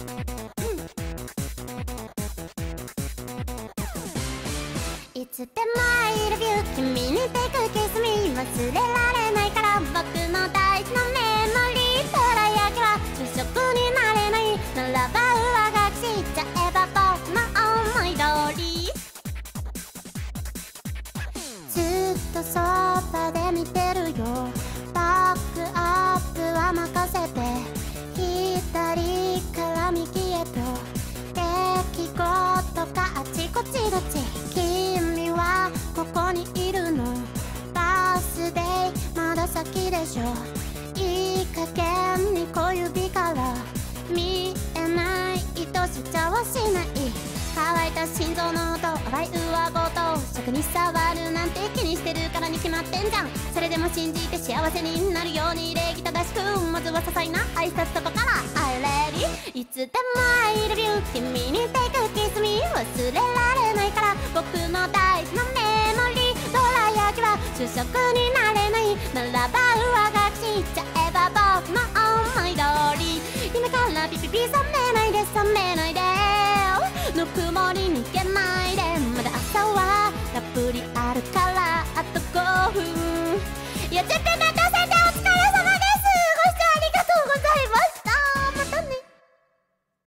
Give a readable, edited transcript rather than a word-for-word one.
いつでも I love you 君に take a kiss me 忘れられないから僕の大事なメモリーどら焼きは主食になれないならば上書きしちゃえば僕の思い通りずっとそばで見てるよバックアップは任せて左から右へと出来事があちこちどっち君はここにいるのバースデーまだ先でしょいい加減に小指から見えない糸しちゃはしない乾いた心臓の音笑い上ごと食に触るなんて気にしてるからに決まってんじゃんそれでも信じて幸せになるように礼儀正しくまずは些細な挨拶とかから I ready いつでも I love you 君に take a kiss me 忘れられ